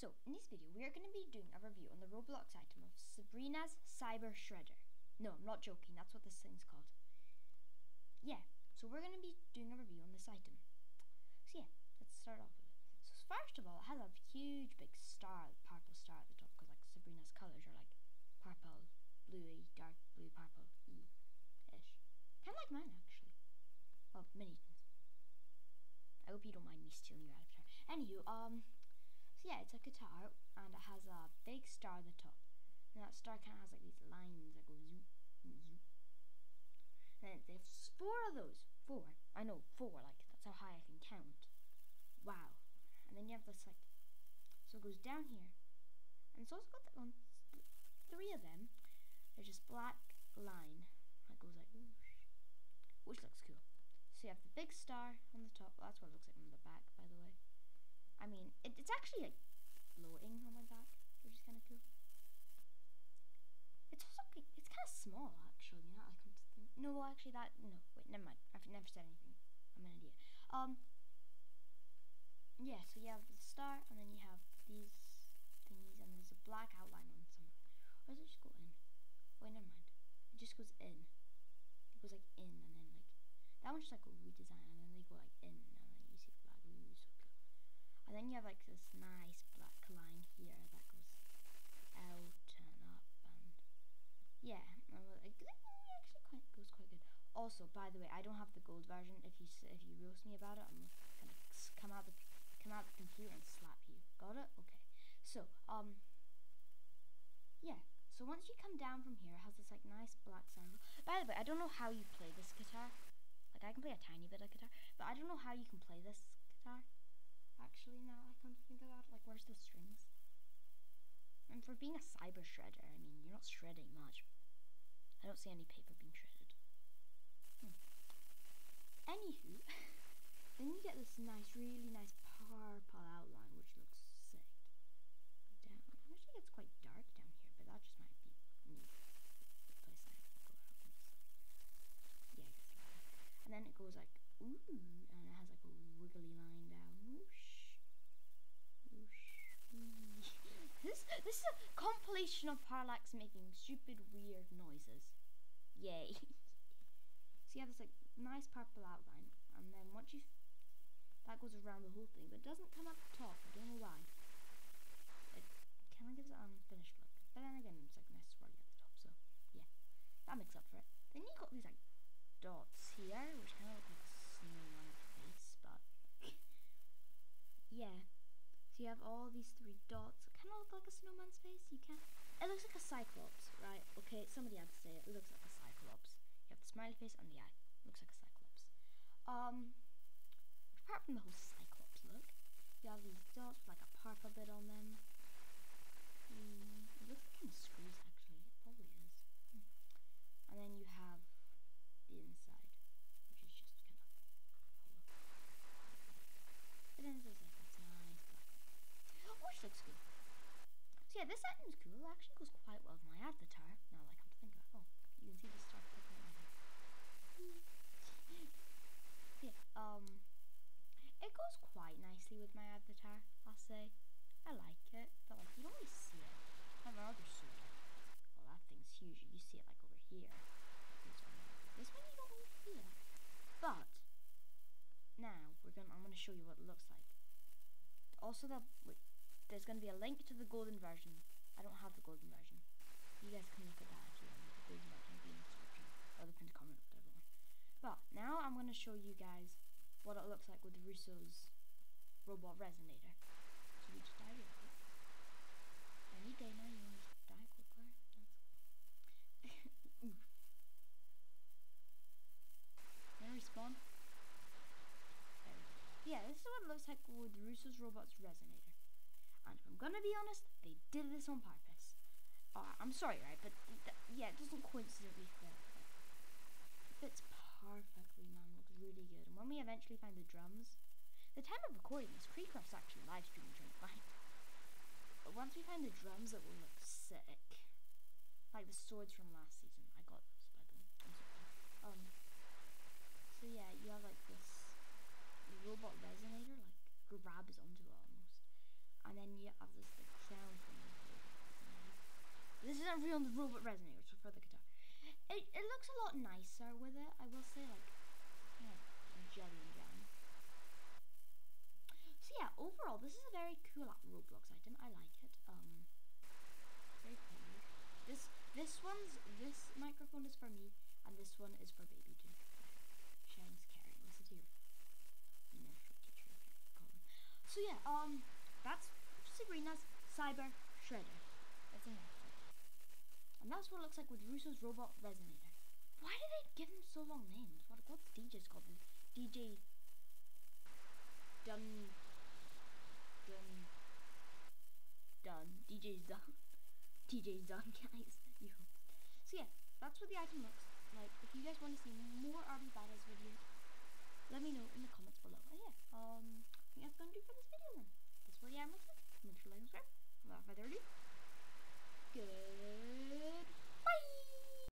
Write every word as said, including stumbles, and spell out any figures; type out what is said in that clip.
So, in this video, we are going to be doing a review on the Roblox item of Sabrina's Cyber Shredder. No, I'm not joking, that's what this thing's called. Yeah, so we're going to be doing a review on this item. So yeah, let's start off with it. So first of all, it has a huge big star, purple star at the top, because like Sabrina's colours are like purple, bluey, dark blue, purple-y-ish. Kind of like mine, actually. Well, many things. I hope you don't mind me stealing your avatar. Anywho, um... So yeah, it's a guitar, and it has a big star at the top. And that star kind of has like these lines that go zoop, zoop. And there's four of those. Four. I know, four, like, that's how high I can count. Wow. And then you have this, like, so it goes down here. And it's also got the, on th three of them. There's this black line that goes like, whoosh, which looks cool. So you have the big star on the top. Well, that's what it looks like on the back, by the way. I mean, it, it's actually like floating on my back, which is kind of cool. It's also it's kind of small, actually. You know, I come to think. No, actually, that no. Wait, never mind. I've never said anything. I'm an idiot. Um. Yeah. So you have the star, and then you have these thingies, and there's a black outline on some. Or does it just go in? Wait, never mind. It just goes in. It goes like in, and then like that one's just like a redesign, and then they go like in, and then you see the black. Ooh, so cool. And then you have like this nice black line here that goes out and up, and yeah, it actually quite goes quite good. Also, by the way, I don't have the gold version. If you if you roast me about it, I'm gonna come out the come out the computer and slap you. Got it? Okay. So um, yeah. So once you come down from here, it has this like nice black sound. By the way, I don't know how you play this guitar. Like I can play a tiny bit of guitar, but I don't know how you can play this guitar. Actually, now I come to think about it, like, where's the strings? And for being a cyber shredder, I mean, you're not shredding much. I don't see any paper being shredded. Hmm. Anywho, then you get this nice, really nice purple outline, which looks sick. Down. Actually, it's quite dark down here, but that just might be me. The place I have to go out and stuff. Yeah, I guess like that. And then it goes like, ooh, and it has like a wiggly line down. Whoosh. Whoosh. Whoosh. This, this is a compilation of Parallax making stupid, weird noises. Yay. So you have this like nice purple outline, and then once you, that goes around the whole thing, but it doesn't come up the top. I don't know why. It kind of gives it an unfinished look. But then again, it's like nice swirly at the top, so yeah. That makes up for it. Then you got these like dots here, which kind of look like a snowman face, but yeah. So you have all these three dots. It kind of look like a snowman's face. You can. It looks like a cyclops, right? Okay, somebody had to say it. It looks like a cyclops. You have the smiley face and the eye. It looks like a cyclops. Um, apart from the whole cyclops look, you have these dots with like a purple bit on them. Mm, it looks like kind of screws actually. It probably is. Mm. And then you have the inside, which is just kind of hollow. But then there's like this nice black one, which looks good. So yeah, this item's cool. It actually goes quite well with my avatar. Now, like, I'm to think about. Oh, you can see the star poking out. Yeah. Um, it goes quite nicely with my avatar. I'll say. I like it, but like you don't really see it. I have another sword. Well, that thing's huge. You see it like over here. This one you don't really see it. But now we're gonna. I'm gonna show you what it looks like. Also, the wait, there's gonna be a link to the golden version. I don't have the golden version. You guys can look at that if you want. The golden version will be in the description or the pinned comment, whatever one. But now I'm gonna show you guys what it looks like with Russo's robot resonator. So we just dive in. Any day now, you want to just die quickly. Oof. Gonna respawn. There we go. Yeah, this is what it looks like with Russo's Robot's Resonator. And if I'm gonna be honest, they did this on purpose. Uh, I'm sorry, right? But th yeah, it doesn't coincidentally fit. It fits perfectly, man. It looks really good. And when we eventually find the drums, the time of recording this, Creecraft's actually live streaming during the night. But once we find the drums, it will look sick. Like the swords from last season. I got those, by the way. I'm sorry. Um. So yeah, you have like this robot resonator, like grabs onto it almost, and then you have this like sound thing. This isn't real robot resonator, so for the guitar. It, it looks a lot nicer with it, I will say, like, you know, jelly and jam. So yeah, overall, this is a very cool Roblox item. I like it. Um, very cool. This this one's this microphone is for me, and this one is for baby too. Sharing's caring. Listen to your nursery teacher. Call him. So yeah, um, that's Sabrina's Cyber Shredder. That's enough. And that's what it looks like with Russo's Robot Resonator. Why did they give them so long names? What what's D J's called? D J Dun Dun Dun D J's done. D J's done, guys. You hope. So yeah, that's what the item looks like. If you guys want to see more R B Badass videos, let me know in the comments below. Oh yeah, um, I think that's gonna do for this video then. This was Yammer. Make sure to like and subscribe.